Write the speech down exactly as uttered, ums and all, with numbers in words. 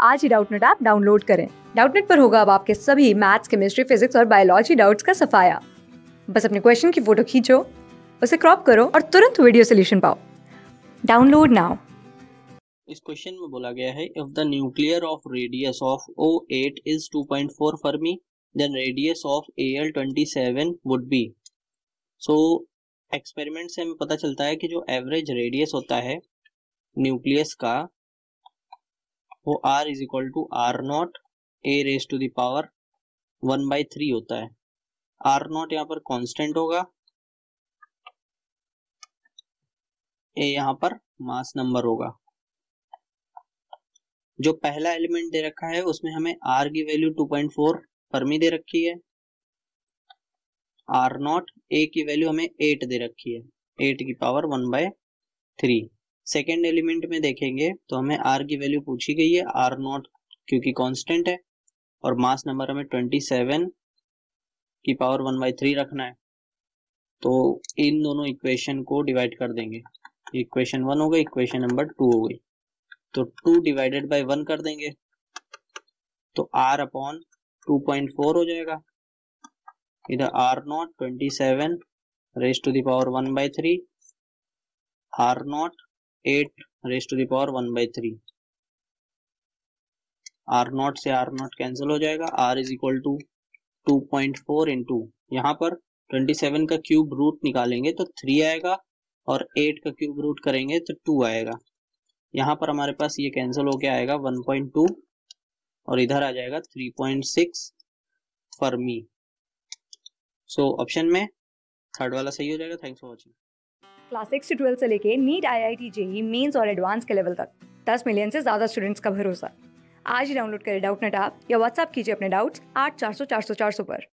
आज ही Doubtnut app download करें। डाउटनेट पर होगा अब आपके सभी मैथ्स, केमिस्ट्री, फिजिक्स और बायोलॉजी डाउट्स का सफाया। बस अपने क्वेश्चन की फोटो खींचो, उसे क्रॉप करो और तुरंत वीडियो सोल्यूशन पाओ। Download now. इस क्वेश्चन में बोला गया है if the nuclear of radius of O eight is two point four fermi then radius of A L twenty seven would be. So experiment से हमें पता चलता है कि जो एवरेज रेडियस होता है न्यूक्लियस का वो r is equal to R not A raise to the power one by three होता है। आर नॉट यहाँ पर कांस्टेंट होगा, ए यहाँ पर मास नंबर होगा। जो पहला एलिमेंट दे रखा है उसमें हमें r की value two point four fermi दे रखी है, आर नॉट ए की वैल्यू हमें एट दे रखी है, एट की power one by three. Second element में देखेंगे तो हमें r की वैल्यू पूछी गई है, आर नॉट क्योंकि कांस्टेंट है और मास नंबर हमें ट्वेंटी सेवन की पावर वन बाई थ्री रखना है। तो इन दोनों इक्वेशन को डिवाइड कर देंगे, इक्वेशन वन हो गई, इक्वेशन नंबर टू हो गई। तो टू डिवाइडेड बाई वन कर देंगे तो r upon two point four हो जाएगा। इधर R not twenty seven raise to the power one by three, R not eight raise to the power one by three. R not से R not cancel हो जाएगा, r is equal to two point four into यहाँ पर twenty seven का cube root निकालेंगे तो three आएगा और एट का क्यूब रूट करेंगे तो टू आएगा। यहाँ पर हमारे पास ये कैंसिल होके आएगा वन पॉइंट टू और इधर आ जाएगा three point six fermi. So option में थर्ड वाला सही हो जाएगा। Thanks for watching. Class six से ट्वेल्थ से लेके NEET, I I T, JEE, Mains और एडवांस के लेवल तक दस मिलियन से ज्यादा स्टूडेंट्स का भरोसा। आज ही डाउनलोड करें डाउटनेट ऐप या व्हाट्सएप कीजिए अपने डाउट्स आठ चार सौ चार सौ चार सौ पर।